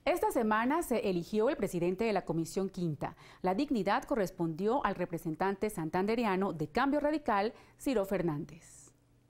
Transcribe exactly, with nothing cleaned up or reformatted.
Esta semana se eligió el presidente de la Comisión Quinta. La dignidad correspondió al representante santandereano de Cambio Radical, Ciro Fernández.